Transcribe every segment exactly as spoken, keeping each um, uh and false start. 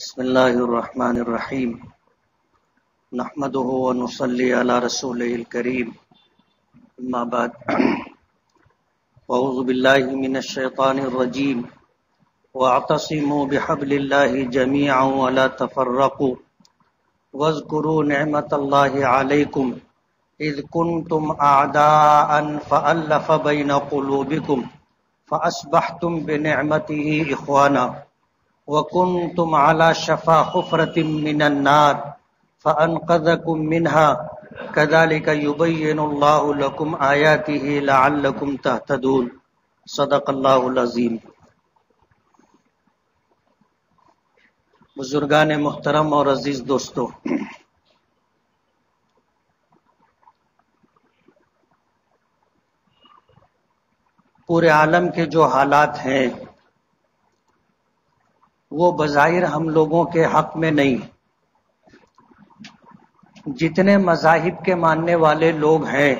بسم اللہ الرحمن الرحیم نحمده ونصلی علی رسوله الکریم اما بعد اعوذ باللہ من الشیطان الرجیم واعتصموا بحبل اللہ جميعا ولا تفرقوا واذکروا نعمت اللہ علیکم اذ کنتم اعداء فألف بین قلوبکم فاصبحتم بنعمته اخوانا وَكُنْتُمْ عَلَى شَفَا حُفْرَةٍ مِّنَ النَّارِ فَأَنْقَذَكُم مِّنْهَا كَذَلِكَ يُبَيِّنُ اللَّهُ لَكُمْ آيَاتِهِ لَعَلَّكُمْ تَهْتَدُونَ صدق اللہ العظیم۔ بزرگان محترم اور عزیز دوستو، پورے عالم کے جو حالات ہیں وہ بظاہر ہم لوگوں کے حق میں نہیں۔ جتنے مذاہب کے ماننے والے لوگ ہیں،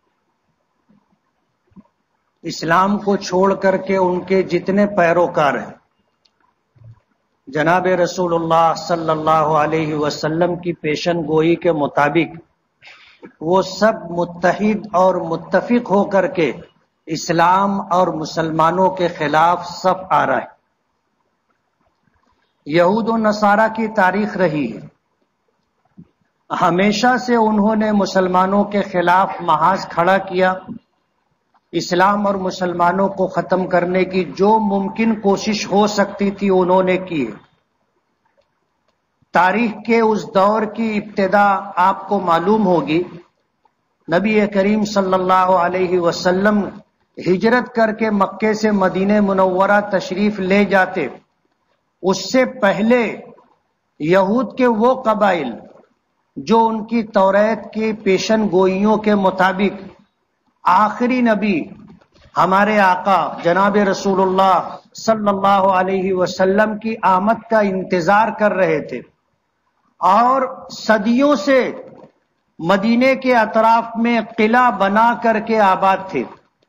اسلام کو چھوڑ کر کے ان کے جتنے پیروکار ہیں، جناب رسول اللہ صلی اللہ علیہ وسلم کی پیشن گوئی کے مطابق وہ سب متحد اور متفق ہو کر کے اسلام اور مسلمانوں کے خلاف صف آ رہا ہے۔ یہود و نصارہ کی تاریخ رہی ہے، ہمیشہ سے انہوں نے مسلمانوں کے خلاف محاذ کھڑا کیا، اسلام اور مسلمانوں کو ختم کرنے کی جو ممکن کوشش ہو سکتی تھی انہوں نے کی۔ تاریخ کے اس دور کی ابتدا آپ کو معلوم ہوگی، نبی کریم صلی اللہ علیہ وسلم ہجرت کر کے مکے سے مدینہ منورہ تشریف لے جاتے، اس سے پہلے یہود کے وہ قبائل جو ان کی توریت کی پیشن گوئیوں کے مطابق آخری نبی ہمارے آقا جناب رسول اللہ صلی اللہ علیہ وسلم کی آمد کا انتظار کر رہے تھے اور صدیوں سے مدینے کے اطراف میں قلعہ بنا کر کے آباد تھے۔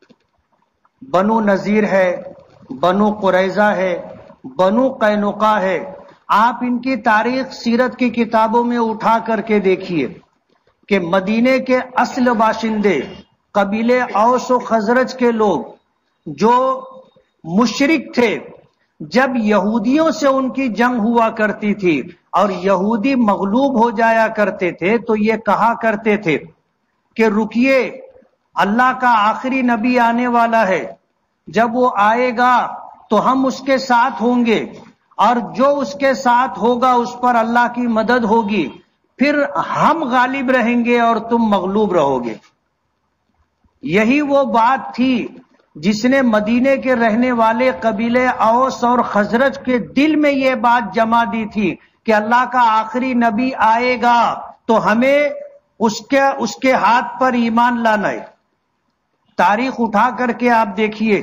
بنو نذیر ہے، بنو قریظہ ہے، بنو قینقاع ہے۔ آپ ان کی تاریخ سیرت کی کتابوں میں اٹھا کر کے دیکھیے کہ مدینے کے اصل باشندے قبیلے اوس و خزرج کے لوگ جو مشرک تھے، جب یہودیوں سے ان کی جنگ ہوا کرتی تھی اور یہودی مغلوب ہو جایا کرتے تھے تو یہ کہا کرتے تھے کہ رکیے، اللہ کا آخری نبی آنے والا ہے، جب وہ آئے گا تو ہم اس کے ساتھ ہوں گے اور جو اس کے ساتھ ہوگا اس پر اللہ کی مدد ہوگی، پھر ہم غالب رہیں گے اور تم مغلوب رہو گے۔ یہی وہ بات تھی جس نے مدینے کے رہنے والے قبیلے اوس اور خزرج کے دل میں یہ بات جما دی تھی کہ اللہ کا آخری نبی آئے گا تو ہمیں اس کے اس کے ہاتھ پر ایمان لانا ہے۔ تاریخ اٹھا کر کے آپ دیکھیے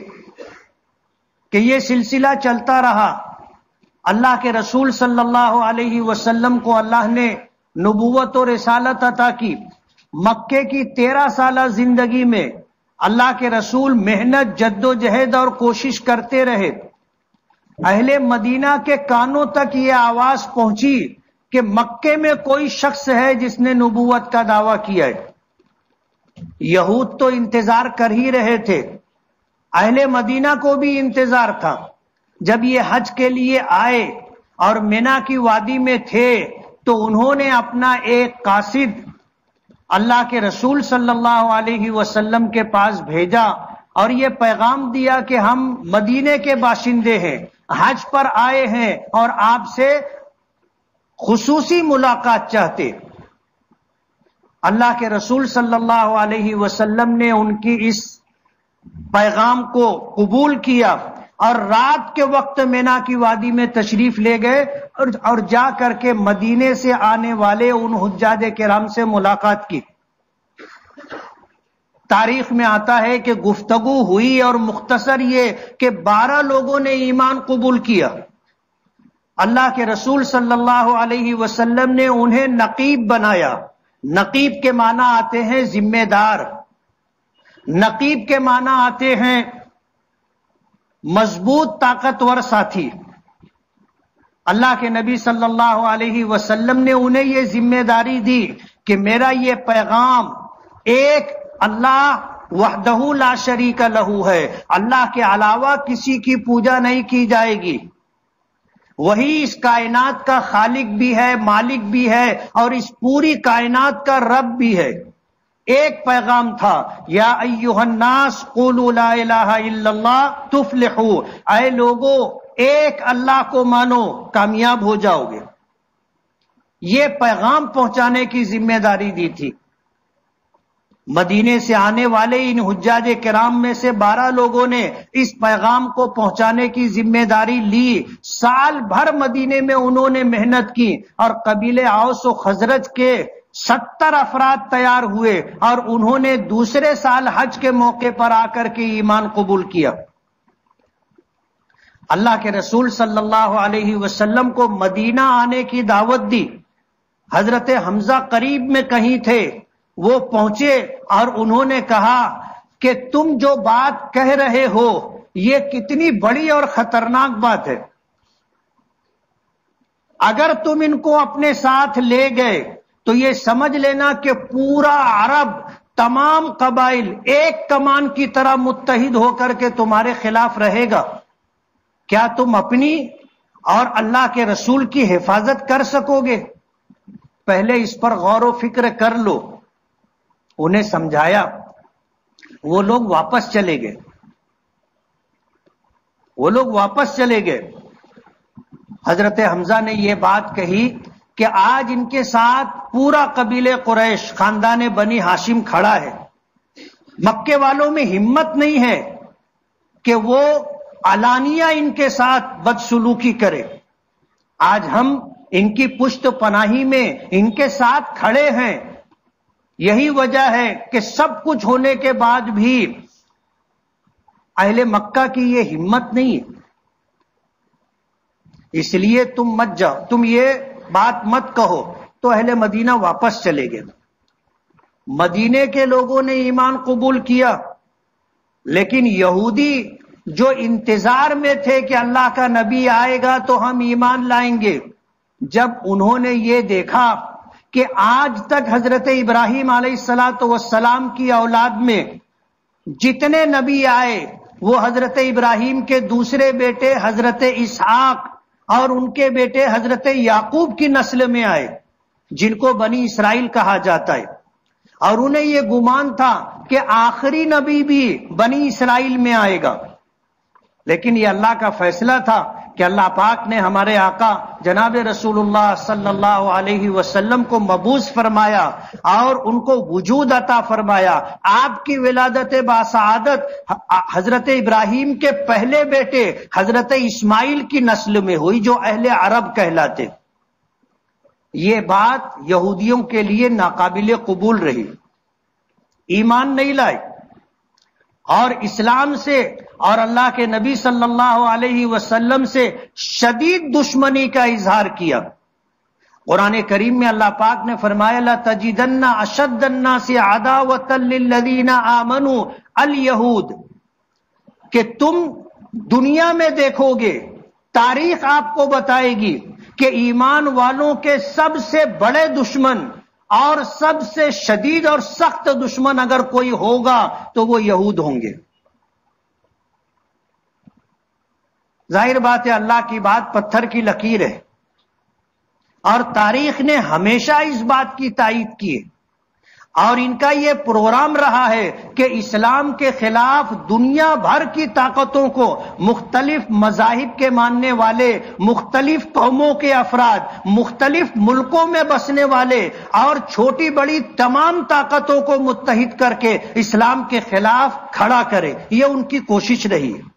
کہ یہ سلسلہ چلتا رہا۔ اللہ کے رسول صلی اللہ علیہ وسلم کو اللہ نے نبوت و رسالت عطا کی۔ مکے کی تیرہ سالہ زندگی میں اللہ کے رسول محنت، جد و جہد اور کوشش کرتے رہے۔ اہل مدینہ کے کانوں تک یہ آواز پہنچی کہ مکے میں کوئی شخص ہے جس نے نبوت کا دعویٰ کیا ہے۔ یہود تو انتظار کر ہی رہے تھے، اہل مدینہ کو بھی انتظار تھا۔ جب یہ حج کے لیے آئے اور مینا کی وادی میں تھے تو انہوں نے اپنا ایک قاصد اللہ کے رسول صلی اللہ علیہ وسلم کے پاس بھیجا اور یہ پیغام دیا کہ ہم مدینے کے باشندے ہیں، حج پر آئے ہیں اور آپ سے خصوصی ملاقات چاہتے۔ اللہ کے رسول صلی اللہ علیہ وسلم نے ان کی اس پیغام کو قبول کیا اور رات کے وقت مینا کی وادی میں تشریف لے گئے اور جا کر کے مدینے سے آنے والے ان حجاج کرام سے ملاقات کی۔ تاریخ میں آتا ہے کہ گفتگو ہوئی اور مختصر یہ کہ بارہ لوگوں نے ایمان قبول کیا۔ اللہ کے رسول صلی اللہ علیہ وسلم نے انہیں نقیب بنایا۔ نقیب کے معنی آتے ہیں ذمہ دار، نقیب کے معنی آتے ہیں مضبوط طاقتور ساتھی۔ اللہ کے نبی صلی اللہ علیہ وسلم نے انہیں یہ ذمہ داری دی کہ میرا یہ پیغام ایک اللہ وحدہ لا شریک لہ ہے، اللہ کے علاوہ کسی کی پوجا نہیں کی جائے گی، وہی اس کائنات کا خالق بھی ہے، مالک بھی ہے، اور اس پوری کائنات کا رب بھی ہے۔ ایک پیغام تھا، یا ایھا الناس قولوا لا الہ الا اللہ تفلحوا، اے لوگو ایک اللہ کو مانو کامیاب ہو جاؤ گے۔ یہ پیغام پہنچانے کی ذمہ داری دی تھی۔ مدینے سے آنے والے ان حجاج کرام میں سے بارہ لوگوں نے اس پیغام کو پہنچانے کی ذمہ داری لی۔ سال بھر مدینے میں انہوں نے محنت کی، اور قبیلے اوس و خزرج کے ستر افراد تیار ہوئے، اور انہوں نے دوسرے سال حج کے موقع پر آ کر کے ایمان قبول کیا۔ اللہ کے رسول صلی اللہ علیہ وسلم کو مدینہ آنے کی دعوت دی۔ حضرت حمزہ قریب میں کہیں تھے، وہ پہنچے اور انہوں نے کہا کہ تم جو بات کہہ رہے ہو یہ کتنی بڑی اور خطرناک بات ہے، اگر تم ان کو اپنے ساتھ لے گئے تو یہ سمجھ لینا کہ پورا عرب، تمام قبائل ایک کمان کی طرح متحد ہو کر کے تمہارے خلاف رہے گا۔ کیا تم اپنی اور اللہ کے رسول کی حفاظت کر سکو گے؟ پہلے اس پر غور و فکر کر لو۔ انہیں سمجھایا، وہ لوگ واپس چلے گئے وہ لوگ واپس چلے گئے حضرت حمزہ نے یہ بات کہی کہ آج ان کے ساتھ پورا قبیلے قریش، خاندان بنی ہاشم کھڑا ہے، مکے والوں میں ہمت نہیں ہے کہ وہ علانیہ ان کے ساتھ بدسلوکی کرے۔ آج ہم ان کی پشت پناہی میں ان کے ساتھ کھڑے ہیں، یہی وجہ ہے کہ سب کچھ ہونے کے بعد بھی اہل مکہ کی یہ ہمت نہیں ہے، اس لیے تم مت جاؤ، تم یہ بات مت کہو۔ تو اہل مدینہ واپس چلے گئے۔ مدینے کے لوگوں نے ایمان قبول کیا، لیکن یہودی جو انتظار میں تھے کہ اللہ کا نبی آئے گا تو ہم ایمان لائیں گے، جب انہوں نے یہ دیکھا کہ آج تک حضرت ابراہیم علیہ الصلاۃ والسلام کی اولاد میں جتنے نبی آئے وہ حضرت ابراہیم کے دوسرے بیٹے حضرت اسحاق اور ان کے بیٹے حضرت یعقوب کی نسل میں آئے، جن کو بنی اسرائیل کہا جاتا ہے، اور انہیں یہ گمان تھا کہ آخری نبی بھی بنی اسرائیل میں آئے گا۔ لیکن یہ اللہ کا فیصلہ تھا کہ اللہ پاک نے ہمارے آقا جناب رسول اللہ صلی اللہ علیہ وسلم کو مبعوث فرمایا اور ان کو وجود عطا فرمایا۔ آپ کی ولادت باسعادت حضرت ابراہیم کے پہلے بیٹے حضرت اسماعیل کی نسل میں ہوئی، جو اہل عرب کہلاتے۔ یہ بات یہودیوں کے لیے ناقابل قبول رہی، ایمان نہیں لائے، اور اسلام سے اور اللہ کے نبی صلی اللہ علیہ وسلم سے شدید دشمنی کا اظہار کیا۔ قرآن کریم میں اللہ پاک نے فرمایا لَتَجِدَنَّ أَشَدَّ النَّاسِ عَدَاوَةً لِلَّذِينَ آمَنُوا الْيَهُودَ، کہ تم دنیا میں دیکھو گے، تاریخ آپ کو بتائے گی کہ ایمان والوں کے سب سے بڑے دشمن اور سب سے شدید اور سخت دشمن اگر کوئی ہوگا تو وہ یہود ہوں گے۔ ظاہر بات ہے اللہ کی بات پتھر کی لکیر ہے، اور تاریخ نے ہمیشہ اس بات کی تائید کی ہے، اور ان کا یہ پروگرام رہا ہے کہ اسلام کے خلاف دنیا بھر کی طاقتوں کو، مختلف مذاہب کے ماننے والے، مختلف قوموں کے افراد، مختلف ملکوں میں بسنے والے اور چھوٹی بڑی تمام طاقتوں کو متحد کر کے اسلام کے خلاف کھڑا کرے، یہ ان کی کوشش رہی ہے۔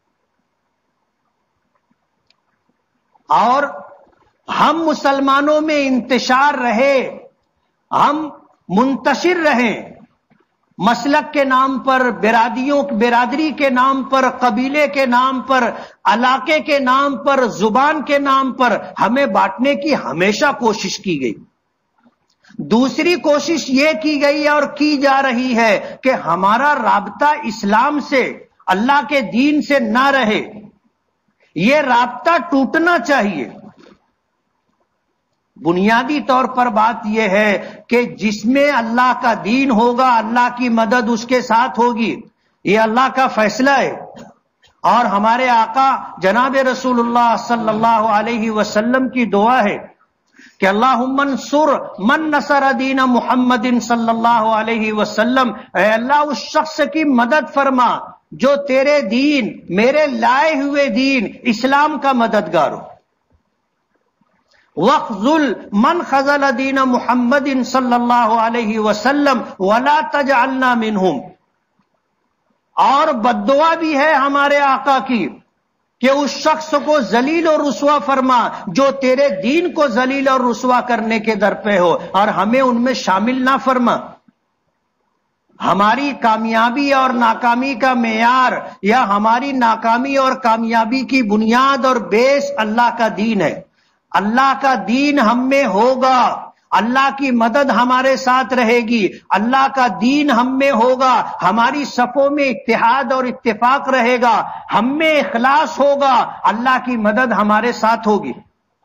اور ہم مسلمانوں میں انتشار رہے، ہم منتشر رہیں، مسلک کے نام پر، برادریوں برادری کے نام پر، قبیلے کے نام پر، علاقے کے نام پر، زبان کے نام پر ہمیں بانٹنے کی ہمیشہ کوشش کی گئی۔ دوسری کوشش یہ کی گئی اور کی جا رہی ہے کہ ہمارا رابطہ اسلام سے، اللہ کے دین سے نہ رہے، یہ رابطہ ٹوٹنا چاہیے۔ بنیادی طور پر بات یہ ہے کہ جس میں اللہ کا دین ہوگا اللہ کی مدد اس کے ساتھ ہوگی، یہ اللہ کا فیصلہ ہے۔ اور ہمارے آقا جناب رسول اللہ صلی اللہ علیہ وسلم کی دعا ہے کہ اللہم انصر من نصر دین محمد صلی اللہ علیہ وسلم، اے اللہ اس شخص کی مدد فرما جو تیرے دین، میرے لائے ہوئے دین اسلام کا مددگار ہو۔ وَخْذُلْ مَنْ خَذَلَ دِينَ مُحَمَّدٍ صلی اللہ علیہ وسلم وَلَا تَجْعَلْنَا مِنْهُمْ۔ اور بددعا بھی ہے ہمارے آقا کی کہ اس شخص کو ذلیل اور رسوا فرما جو تیرے دین کو ذلیل اور رسوا کرنے کے در پہ ہو، اور ہمیں ان میں شامل نہ فرما۔ ہماری کامیابی اور ناکامی کا معیار یا ہماری ناکامی اور کامیابی کی بنیاد اور بیس اللہ کا دین ہے۔ اللہ کا دین ہم میں ہوگا، اللہ کی مدد ہمارے ساتھ رہے گی، اللہ کا دین ہم میں ہوگا، ہماری صفوں میں اتحاد اور اتفاق رہے گا، ہم میں اخلاص ہوگا، اللہ کی مدد ہمارے ساتھ ہوگی۔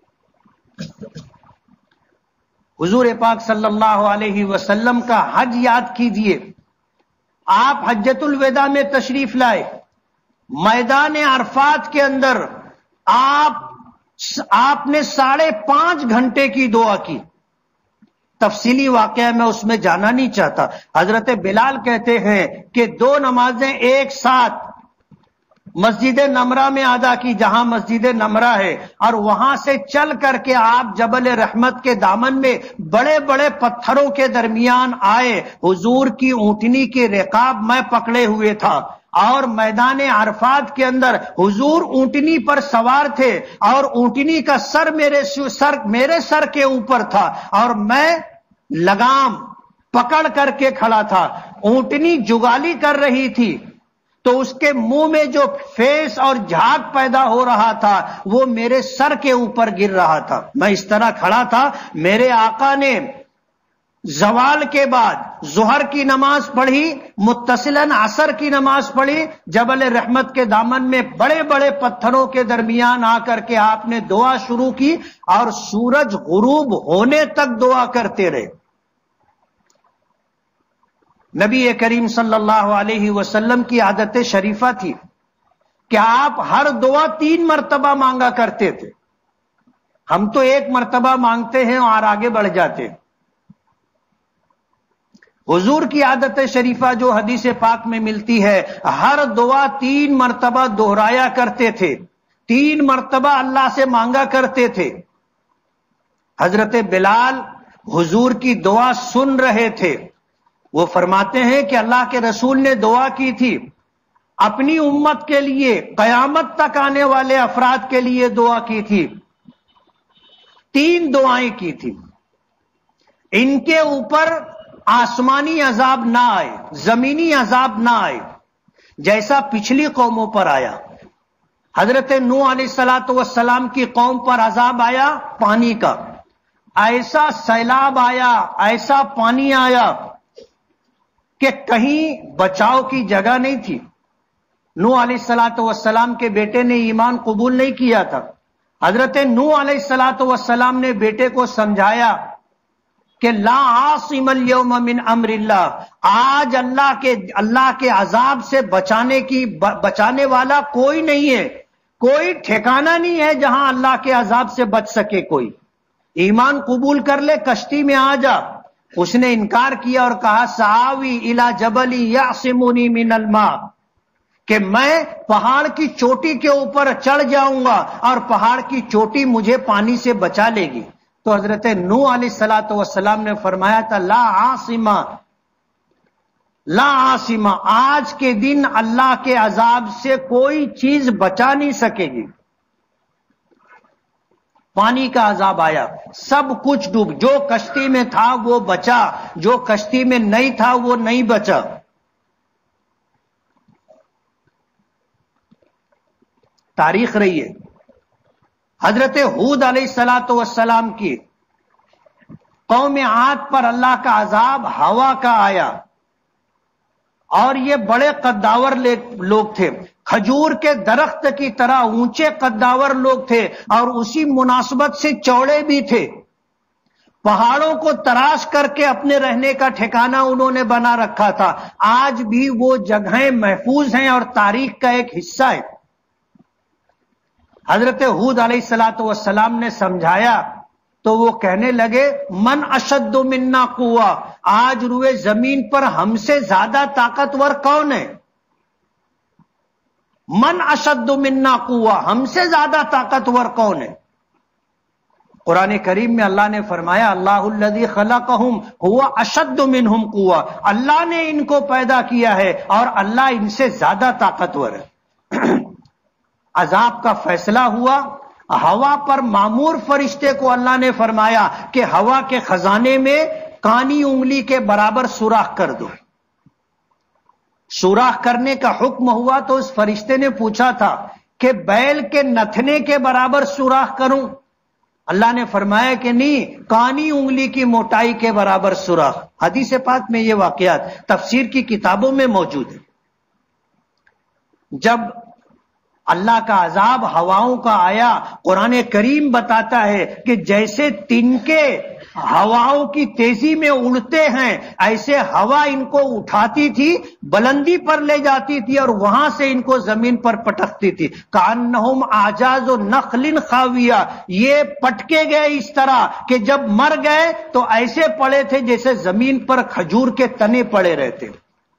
حضور پاک صلی اللہ علیہ وسلم کا حج یاد کیجئے۔ آپ حجۃ الوداع میں تشریف لائے، میدان عرفات کے اندر آپ آپ نے ساڑھے پانچ گھنٹے کی دعا کی۔ تفصیلی واقعہ میں اس میں جانا نہیں چاہتا۔ حضرت بلال کہتے ہیں کہ دو نمازیں ایک ساتھ مسجد نمرہ میں ادا کی، جہاں مسجد نمرہ ہے، اور وہاں سے چل کر کے آپ جبل رحمت کے دامن میں بڑے بڑے پتھروں کے درمیان آئے۔ حضور کی اونٹنی کی رکاب میں پکڑے ہوئے تھا، اور میدان عرفات کے اندر حضور اونٹنی پر سوار تھے، اور اونٹنی کا سر میرے سر میرے سر کے اوپر تھا، اور میں لگام پکڑ کر کے کھڑا تھا۔ اونٹنی جگالی کر رہی تھی تو اس کے منہ میں جو فیس اور جھاگ پیدا ہو رہا تھا وہ میرے سر کے اوپر گر رہا تھا۔ میں اس طرح کھڑا تھا۔ میرے آقا نے زوال کے بعد ظہر کی نماز پڑھی، متصلاً عصر کی نماز پڑھی، جبل رحمت کے دامن میں بڑے بڑے پتھروں کے درمیان آ کر کے آپ نے دعا شروع کی، اور سورج غروب ہونے تک دعا کرتے رہے۔ نبی کریم صلی اللہ علیہ وسلم کی عادت شریفہ تھی کہ آپ ہر دعا تین مرتبہ مانگا کرتے تھے۔ ہم تو ایک مرتبہ مانگتے ہیں اور آگے بڑھ جاتے ہیں۔ حضور کی عادت شریفہ جو حدیث پاک میں ملتی ہے، ہر دعا تین مرتبہ دہرایا کرتے تھے، تین مرتبہ اللہ سے مانگا کرتے تھے۔ حضرت بلال حضور کی دعا سن رہے تھے۔ وہ فرماتے ہیں کہ اللہ کے رسول نے دعا کی تھی، اپنی امت کے لیے، قیامت تک آنے والے افراد کے لیے دعا کی تھی۔ تین دعائیں کی تھی۔ ان کے اوپر آسمانی عذاب نہ آئے، زمینی عذاب نہ آئے، جیسا پچھلی قوموں پر آیا۔ حضرت نوح علیہ الصلوۃ والسلام کی قوم پر عذاب آیا پانی کا، ایسا سیلاب آیا، ایسا پانی آیا کہ کہیں بچاؤ کی جگہ نہیں تھی۔ نوح علیہ الصلوۃ والسلام کے بیٹے نے ایمان قبول نہیں کیا تھا۔ حضرت نوح علیہ الصلوۃ والسلام نے بیٹے کو سمجھایا کہ لا عاصم اليوم من امر اللہ، آج اللہ کے اللہ کے عذاب سے بچانے کی بچانے والا کوئی نہیں ہے، کوئی ٹھکانہ نہیں ہے جہاں اللہ کے عذاب سے بچ سکے کوئی۔ ایمان قبول کر لے، کشتی میں آ جا۔ اس نے انکار کیا اور کہا سآوی الی جبل یعصمنی من الماء، کہ میں پہاڑ کی چوٹی کے اوپر چڑھ جاؤں گا اور پہاڑ کی چوٹی مجھے پانی سے بچا لے گی۔ تو حضرت نوح علیہ الصلوۃ والسلام نے فرمایا تھا لا عاصمہ، لا عاصمہ، آج کے دن اللہ کے عذاب سے کوئی چیز بچا نہیں سکے گی۔ پانی کا عذاب آیا، سب کچھ ڈوب، جو کشتی میں تھا وہ بچا، جو کشتی میں نہیں تھا وہ نہیں بچا۔ تاریخ رہی ہے۔ حضرت ہود علیہ الصلوۃ والسلام کی قوم عاد پر اللہ کا عذاب ہوا کا آیا، اور یہ بڑے قداور لوگ تھے، کھجور کے درخت کی طرح اونچے قداور لوگ تھے، اور اسی مناسبت سے چوڑے بھی تھے۔ پہاڑوں کو تراش کر کے اپنے رہنے کا ٹھکانہ انہوں نے بنا رکھا تھا. آج بھی وہ جگہیں محفوظ ہیں اور تاریخ کا ایک حصہ ہے. حضرت ہود علیہ الصلوۃ والسلام نے سمجھایا تو وہ کہنے لگے من اشد منا قوہ، آج روئے زمین پر ہم سے زیادہ طاقتور کون ہے؟ من اشد منا قوہ، ہم سے زیادہ طاقتور کون ہے؟ قرآن کریم میں اللہ نے فرمایا اللہ الذی خلقہم هو اشد منہم قوہ، اللہ نے ان کو پیدا کیا ہے اور اللہ ان سے زیادہ طاقتور ہے. عذاب کا فیصلہ ہوا، ہوا پر مامور فرشتے کو اللہ نے فرمایا کہ ہوا کے خزانے میں کانی انگلی کے برابر سوراخ کر دو. سوراخ کرنے کا حکم ہوا تو اس فرشتے نے پوچھا تھا کہ بیل کے نتھنے کے برابر سوراخ کروں؟ اللہ نے فرمایا کہ نہیں، کانی انگلی کی موٹائی کے برابر سوراخ. حدیث پاک میں یہ واقعات تفسیر کی کتابوں میں موجود ہے. جب اللہ کا عذاب ہواؤں کا آیا، قرآن کریم بتاتا ہے کہ جیسے تنکے ہواؤں کی تیزی میں اڑتے ہیں ایسے ہوا ان کو اٹھاتی تھی، بلندی پر لے جاتی تھی اور وہاں سے ان کو زمین پر پٹکتی تھی. کأنہم اعجاز نخل خاویہ، یہ پٹکے گئے اس طرح کہ جب مر گئے تو ایسے پڑے تھے جیسے زمین پر کھجور کے تنے پڑے رہتے.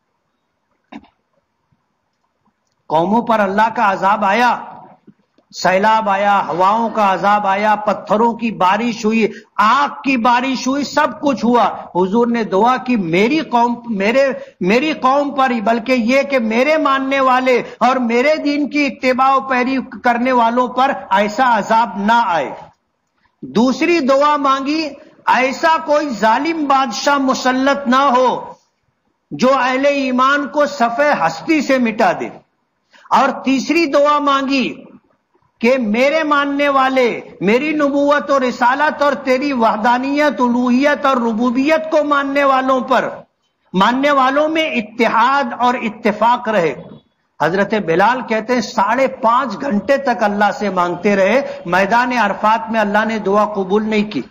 قوموں پر اللہ کا عذاب آیا، سیلاب آیا، ہواؤں کا عذاب آیا، پتھروں کی بارش ہوئی، آگ کی بارش ہوئی، سب کچھ ہوا. حضور نے دعا کی میری قوم میرے میری قوم پر ہی، بلکہ یہ کہ میرے ماننے والے اور میرے دین کی اتباع و پیروی کرنے والوں پر ایسا عذاب نہ آئے. دوسری دعا مانگی ایسا کوئی ظالم بادشاہ مسلط نہ ہو جو اہل ایمان کو صفحہ ہستی سے مٹا دے. اور تیسری دعا مانگی کہ میرے ماننے والے میری نبوت اور رسالت اور تیری وحدانیت، الوہیت اور ربوبیت کو ماننے والوں پر ماننے والوں میں اتحاد اور اتفاق رہے. حضرت بلال کہتے ہیں ساڑھے پانچ گھنٹے تک اللہ سے مانگتے رہے. میدان عرفات میں اللہ نے دعا قبول نہیں کی.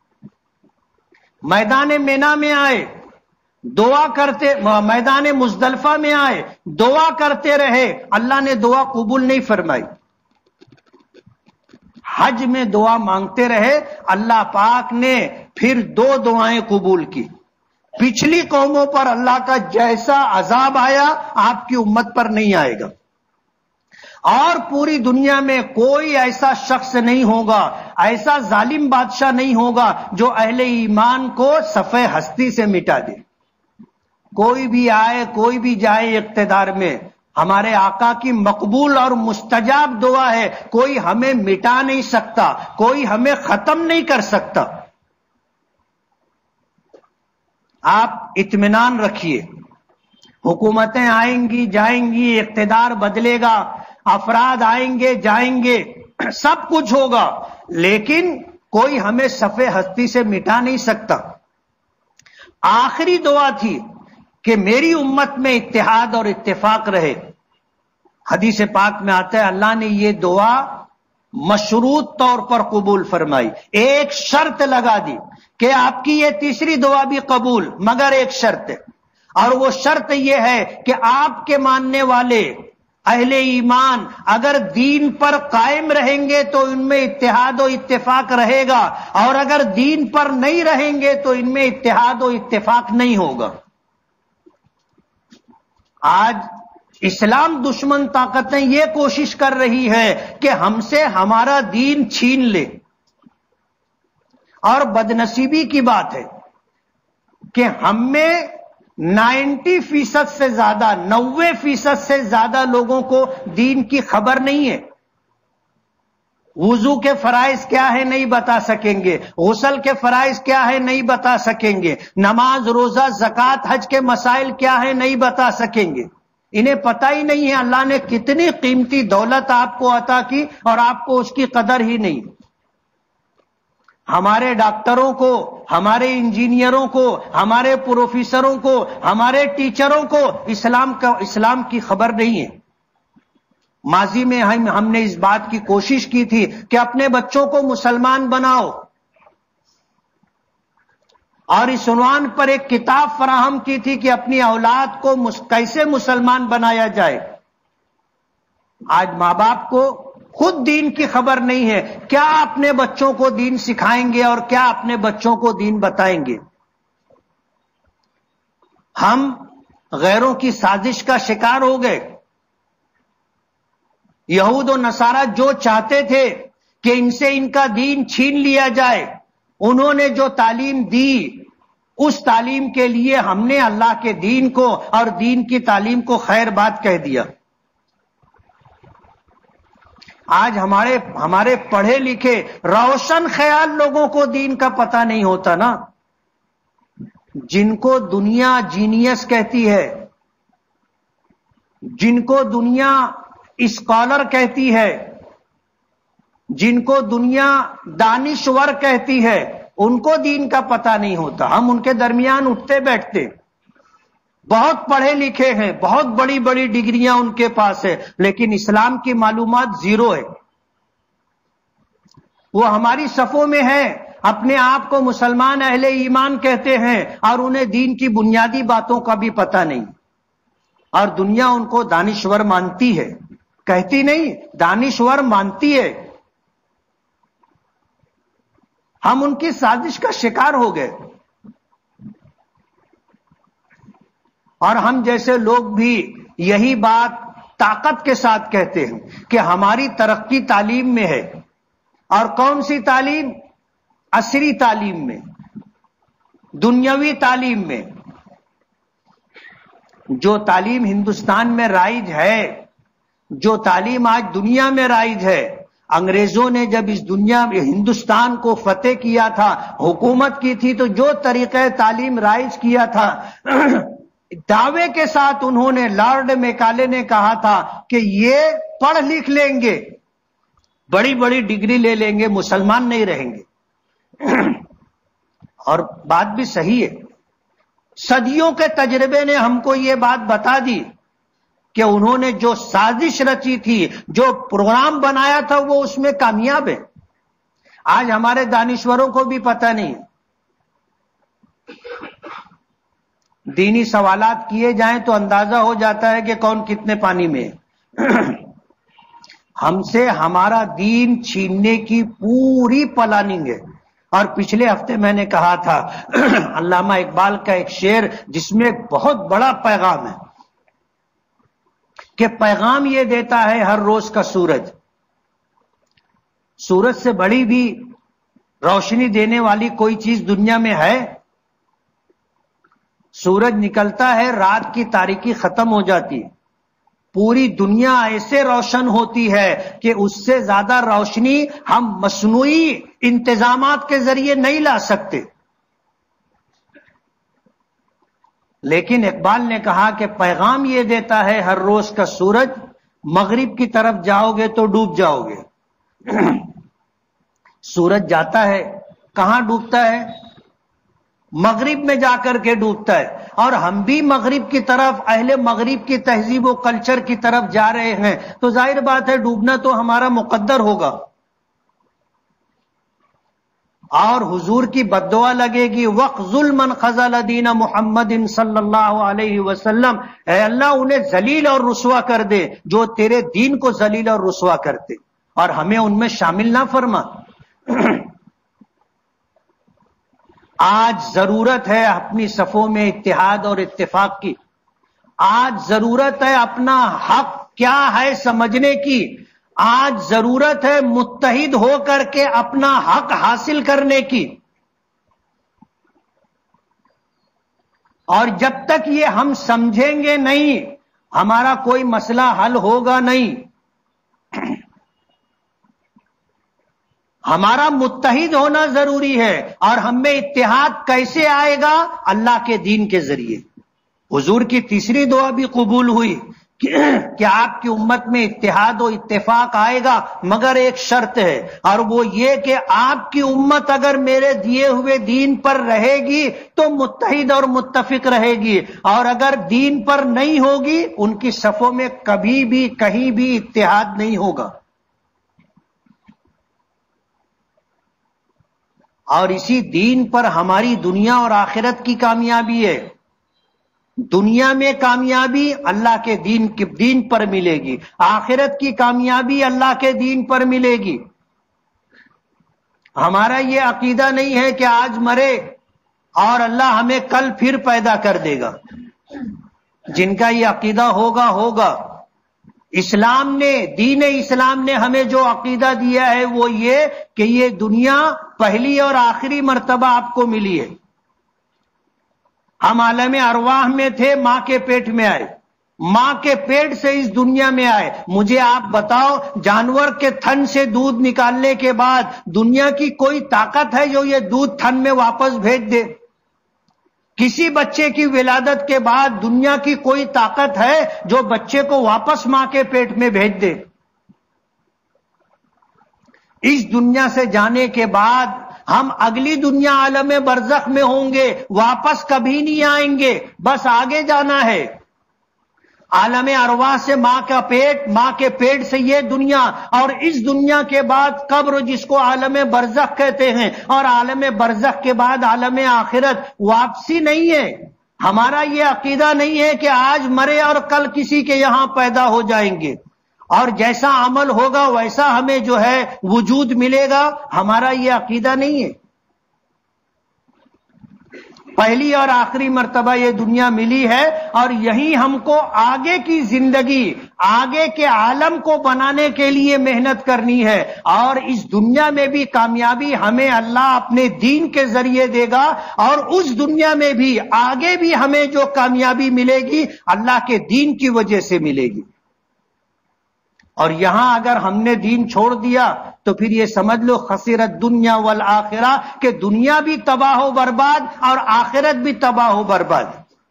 میدان مینا میں آئے دعا کرتے، میدان مزدلفہ میں آئے دعا کرتے رہے، اللہ نے دعا قبول نہیں فرمائی. حج میں دعا مانگتے رہے، اللہ پاک نے پھر دو دعائیں قبول کی. پچھلی قوموں پر اللہ کا جیسا عذاب آیا آپ کی امت پر نہیں آئے گا. اور پوری دنیا میں کوئی ایسا شخص نہیں ہوگا، ایسا ظالم بادشاہ نہیں ہوگا جو اہل ایمان کو صفحہ ہستی سے مٹا دے. کوئی بھی آئے کوئی بھی جائے اقتدار میں، ہمارے آقا کی مقبول اور مستجاب دعا ہے، کوئی ہمیں مٹا نہیں سکتا، کوئی ہمیں ختم نہیں کر سکتا. آپ اطمینان رکھیے، حکومتیں آئیں گی جائیں گی، اقتدار بدلے گا، افراد آئیں گے جائیں گے، سب کچھ ہوگا، لیکن کوئی ہمیں صفحہ ہستی سے مٹا نہیں سکتا. آخری دعا تھی کہ میری امت میں اتحاد اور اتفاق رہے. حدیث پاک میں آتا ہے اللہ نے یہ دعا مشروط طور پر قبول فرمائی. ایک شرط لگا دی کہ آپ کی یہ تیسری دعا بھی قبول، مگر ایک شرط ہے، اور وہ شرط یہ ہے کہ آپ کے ماننے والے اہل ایمان اگر دین پر قائم رہیں گے تو ان میں اتحاد و اتفاق رہے گا، اور اگر دین پر نہیں رہیں گے تو ان میں اتحاد و اتفاق نہیں ہوگا. آج اسلام دشمن طاقتیں یہ کوشش کر رہی ہے کہ ہم سے ہمارا دین چھین لے، اور بدنصیبی کی بات ہے کہ ہم میں نائنٹی فیصد سے زیادہ نوے فیصد سے زیادہ لوگوں کو دین کی خبر نہیں ہے. وضو کے فرائض کیا ہے نہیں بتا سکیں گے، غسل کے فرائض کیا ہے نہیں بتا سکیں گے، نماز روزہ زکوٰۃ حج کے مسائل کیا ہے نہیں بتا سکیں گے. انہیں پتہ ہی نہیں ہے اللہ نے کتنی قیمتی دولت آپ کو عطا کی اور آپ کو اس کی قدر ہی نہیں. ہمارے ڈاکٹروں کو، ہمارے انجینئروں کو، ہمارے پروفیسروں کو، ہمارے ٹیچروں کو اسلام کا اسلام کی خبر نہیں ہے. ماضی میں ہم ہم نے اس بات کی کوشش کی تھی کہ اپنے بچوں کو مسلمان بناؤ، اور اس عنوان پر ایک کتاب فراہم کی تھی کہ اپنی اولاد کو کیسے مسلمان بنایا جائے۔ آج ماں باپ کو خود دین کی خبر نہیں ہے، کیا اپنے بچوں کو دین سکھائیں گے اور کیا اپنے بچوں کو دین بتائیں گے؟ ہم غیروں کی سازش کا شکار ہو گئے۔ یہود و نصارہ جو چاہتے تھے کہ ان سے ان کا دین چھین لیا جائے، انہوں نے جو تعلیم دی اس تعلیم کے لیے ہم نے اللہ کے دین کو اور دین کی تعلیم کو خیر بات کہہ دیا۔ آج ہمارے ہمارے پڑھے لکھے روشن خیال لوگوں کو دین کا پتہ نہیں ہوتا نا، جن کو دنیا جینیس کہتی ہے، جن کو دنیا اسکالر کہتی ہے، جن کو دنیا دانشور کہتی ہے، ان کو دین کا پتہ نہیں ہوتا۔ ہم ان کے درمیان اٹھتے بیٹھتے، بہت پڑھے لکھے ہیں، بہت بڑی بڑی ڈگریاں ان کے پاس ہے، لیکن اسلام کی معلومات زیرو ہے۔ وہ ہماری صفوں میں ہے، اپنے آپ کو مسلمان اہل ایمان کہتے ہیں اور انہیں دین کی بنیادی باتوں کا بھی پتہ نہیں، اور دنیا ان کو دانشور مانتی ہے، کہتی نہیں، دانشور مانتی ہے۔ ہم ان کی سازش کا شکار ہو گئے، اور ہم جیسے لوگ بھی یہی بات طاقت کے ساتھ کہتے ہیں کہ ہماری ترقی تعلیم میں ہے۔ اور کون سی تعلیم؟ عصری تعلیم میں، دنیاوی تعلیم میں۔ جو تعلیم ہندوستان میں رائج ہے، جو تعلیم آج دنیا میں رائج ہے، انگریزوں نے جب اس دنیا میں ہندوستان کو فتح کیا تھا، حکومت کی تھی، تو جو طریقہ تعلیم رائج کیا تھا، دعوے کے ساتھ انہوں نے، لارڈ میکالے نے کہا تھا کہ یہ پڑھ لکھ لیں گے، بڑی بڑی ڈگری لے لیں گے، مسلمان نہیں رہیں گے۔ اور بات بھی صحیح ہے، صدیوں کے تجربے نے ہم کو یہ بات بتا دی کہ انہوں نے جو سازش رچی تھی، جو پروگرام بنایا تھا، وہ اس میں کامیاب ہے۔ آج ہمارے دانشوروں کو بھی پتہ نہیں، دینی سوالات کیے جائیں تو اندازہ ہو جاتا ہے کہ کون کتنے پانی میں ہے۔ ہم سے ہمارا دین چھیننے کی پوری پلاننگ ہے۔ اور پچھلے ہفتے میں نے کہا تھا علامہ اقبال کا ایک شعر جس میں ایک بہت بڑا پیغام ہے، کہ پیغام یہ دیتا ہے ہر روز کا سورج، سورج سے بڑی بھی روشنی دینے والی کوئی چیز دنیا میں ہے؟ سورج نکلتا ہے، رات کی تاریکی ختم ہو جاتی ہے، پوری دنیا ایسے روشن ہوتی ہے کہ اس سے زیادہ روشنی ہم مصنوعی انتظامات کے ذریعے نہیں لا سکتے۔ لیکن اقبال نے کہا کہ پیغام یہ دیتا ہے ہر روز کا سورج، مغرب کی طرف جاؤ گے تو ڈوب جاؤ گے۔ سورج جاتا ہے، کہاں ڈوبتا ہے؟ مغرب میں جا کر کے ڈوبتا ہے، اور ہم بھی مغرب کی طرف، اہل مغرب کی تہذیب و کلچر کی طرف جا رہے ہیں، تو ظاہر بات ہے ڈوبنا تو ہمارا مقدر ہوگا، اور حضور کی بددعا لگے گی، وَخْذُلْ مَنْ خَذَلَ دِينَ مُحَمَّدٍ صلی اللہ علیہ وسلم، اے اللہ انہیں ذلیل اور رسوا کر دے جو تیرے دین کو ذلیل اور رسوا کرتے، اور ہمیں ان میں شامل نہ فرما۔ آج ضرورت ہے اپنی صفوں میں اتحاد اور اتفاق کی، آج ضرورت ہے اپنا حق کیا ہے سمجھنے کی، آج ضرورت ہے متحد ہو کر کے اپنا حق حاصل کرنے کی۔ اور جب تک یہ ہم سمجھیں گے نہیں، ہمارا کوئی مسئلہ حل ہوگا نہیں۔ ہمارا متحد ہونا ضروری ہے، اور ہم میں اتحاد کیسے آئے گا؟ اللہ کے دین کے ذریعے۔ حضور کی تیسری دعا بھی قبول ہوئی کہ آپ کی امت میں اتحاد و اتفاق آئے گا، مگر ایک شرط ہے، اور وہ یہ کہ آپ کی امت اگر میرے دیے ہوئے دین پر رہے گی تو متحد اور متفق رہے گی، اور اگر دین پر نہیں ہوگی ان کی صفوں میں کبھی بھی کہیں بھی اتحاد نہیں ہوگا۔ اور اسی دین پر ہماری دنیا اور آخرت کی کامیابی ہے. دنیا میں کامیابی اللہ کے دین کے دین پر ملے گی، آخرت کی کامیابی اللہ کے دین پر ملے گی. ہمارا یہ عقیدہ نہیں ہے کہ آج مرے اور اللہ ہمیں کل پھر پیدا کر دے گا. جن کا یہ عقیدہ ہوگا ہوگا. اسلام نے، دین اسلام نے ہمیں جو عقیدہ دیا ہے وہ یہ کہ یہ دنیا پہلی اور آخری مرتبہ آپ کو ملی ہے. ہم عالم ارواح میں تھے، ماں کے پیٹ میں آئے، ماں کے پیٹ سے اس دنیا میں آئے. مجھے آپ بتاؤ، جانور کے تھن سے دودھ نکالنے کے بعد دنیا کی کوئی طاقت ہے جو یہ دودھ تھن میں واپس بھیج دے؟ کسی بچے کی ولادت کے بعد دنیا کی کوئی طاقت ہے جو بچے کو واپس ماں کے پیٹ میں بھیج دے؟ اس دنیا سے جانے کے بعد ہم اگلی دنیا عالم برزخ میں ہوں گے، واپس کبھی نہیں آئیں گے، بس آگے جانا ہے. عالم ارواح سے ماں کا پیٹ، ماں کے پیٹ سے یہ دنیا، اور اس دنیا کے بعد قبر جس کو عالم برزخ کہتے ہیں، اور عالم برزخ کے بعد عالم آخرت. واپسی نہیں ہے. ہمارا یہ عقیدہ نہیں ہے کہ آج مرے اور کل کسی کے یہاں پیدا ہو جائیں گے اور جیسا عمل ہوگا ویسا ہمیں جو ہے وجود ملے گا. ہمارا یہ عقیدہ نہیں ہے. پہلی اور آخری مرتبہ یہ دنیا ملی ہے اور یہی ہم کو آگے کی زندگی، آگے کے عالم کو بنانے کے لیے محنت کرنی ہے. اور اس دنیا میں بھی کامیابی ہمیں اللہ اپنے دین کے ذریعے دے گا، اور اس دنیا میں بھی آگے بھی ہمیں جو کامیابی ملے گی اللہ کے دین کی وجہ سے ملے گی. اور یہاں اگر ہم نے دین چھوڑ دیا تو پھر یہ سمجھ لو خسرت دنیا والآخرہ، کہ دنیا بھی تباہ و برباد اور آخرت بھی تباہ و برباد.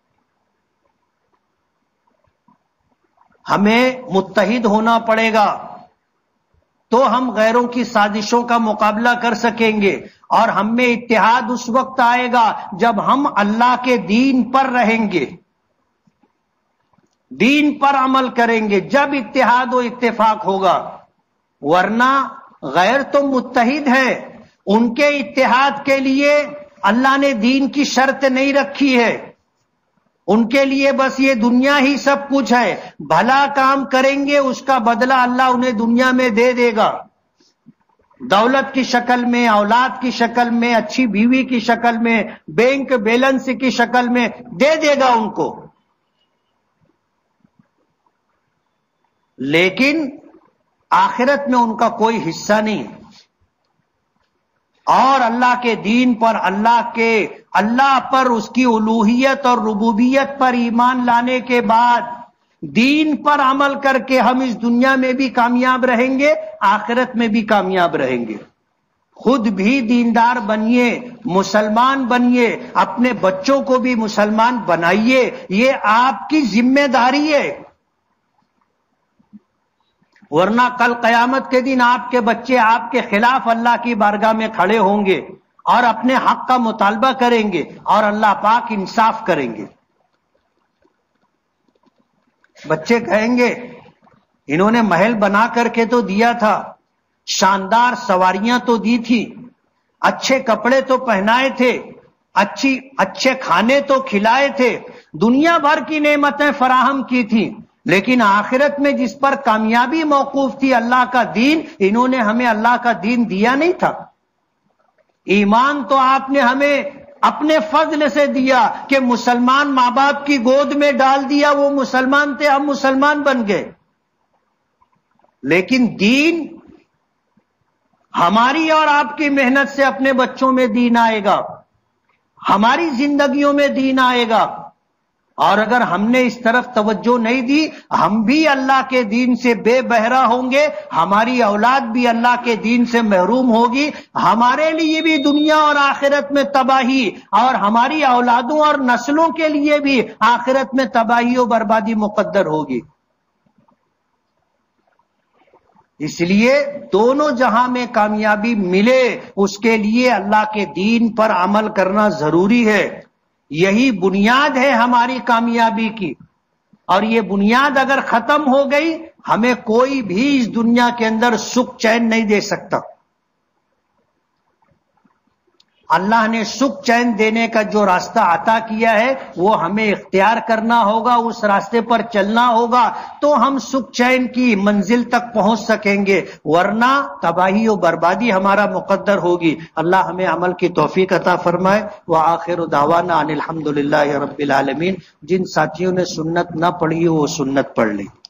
ہمیں متحد ہونا پڑے گا تو ہم غیروں کی سازشوں کا مقابلہ کر سکیں گے. اور ہم میں اتحاد اس وقت آئے گا جب ہم اللہ کے دین پر رہیں گے، دین پر عمل کریں گے، جب اتحاد و اتفاق ہوگا. ورنہ غیر تو متحد ہے، ان کے اتحاد کے لیے اللہ نے دین کی شرط نہیں رکھی ہے. ان کے لیے بس یہ دنیا ہی سب کچھ ہے. بھلا کام کریں گے اس کا بدلہ اللہ انہیں دنیا میں دے دے گا، دولت کی شکل میں، اولاد کی شکل میں، اچھی بیوی کی شکل میں، بینک بیلنس کی شکل میں دے دے گا ان کو. لیکن آخرت میں ان کا کوئی حصہ نہیں. اور اللہ کے دین پر، اللہ کے اللہ پر، اس کی الوہیت اور ربوبیت پر ایمان لانے کے بعد دین پر عمل کر کے ہم اس دنیا میں بھی کامیاب رہیں گے، آخرت میں بھی کامیاب رہیں گے. خود بھی دیندار بنیے، مسلمان بنیے، اپنے بچوں کو بھی مسلمان بنائیے. یہ آپ کی ذمہ داری ہے. ورنہ کل قیامت کے دن آپ کے بچے آپ کے خلاف اللہ کی بارگاہ میں کھڑے ہوں گے اور اپنے حق کا مطالبہ کریں گے، اور اللہ پاک انصاف کریں گے. بچے کہیں گے انہوں نے محل بنا کر کے تو دیا تھا، شاندار سواریاں تو دی تھی، اچھے کپڑے تو پہنائے تھے، اچھی اچھے کھانے تو کھلائے تھے، دنیا بھر کی نعمتیں فراہم کی تھی، لیکن آخرت میں جس پر کامیابی موقوف تھی اللہ کا دین، انہوں نے ہمیں اللہ کا دین دیا نہیں تھا. ایمان تو آپ نے ہمیں اپنے فضل سے دیا کہ مسلمان ماں باپ کی گود میں ڈال دیا، وہ مسلمان تھے، ہم مسلمان بن گئے. لیکن دین ہماری اور آپ کی محنت سے اپنے بچوں میں دین آئے گا، ہماری زندگیوں میں دین آئے گا. اور اگر ہم نے اس طرف توجہ نہیں دی، ہم بھی اللہ کے دین سے بے بہرا ہوں گے، ہماری اولاد بھی اللہ کے دین سے محروم ہوگی، ہمارے لیے بھی دنیا اور آخرت میں تباہی، اور ہماری اولادوں اور نسلوں کے لیے بھی آخرت میں تباہی و بربادی مقدر ہوگی. اس لیے دونوں جہاں میں کامیابی ملے اس کے لیے اللہ کے دین پر عمل کرنا ضروری ہے. یہی بنیاد ہے ہماری کامیابی کی. اور یہ بنیاد اگر ختم ہو گئی ہمیں کوئی بھی اس دنیا کے اندر سکھ چین نہیں دے سکتا. اللہ نے سکھ چین دینے کا جو راستہ عطا کیا ہے وہ ہمیں اختیار کرنا ہوگا، اس راستے پر چلنا ہوگا تو ہم سکھ چین کی منزل تک پہنچ سکیں گے، ورنہ تباہی و بربادی ہمارا مقدر ہوگی۔ اللہ ہمیں عمل کی توفیق عطا فرمائے۔ وآخر دعوانا ان الحمد للہ رب العالمین۔ جن ساتھیوں نے سنت نہ پڑھی وہ سنت پڑھ لیں۔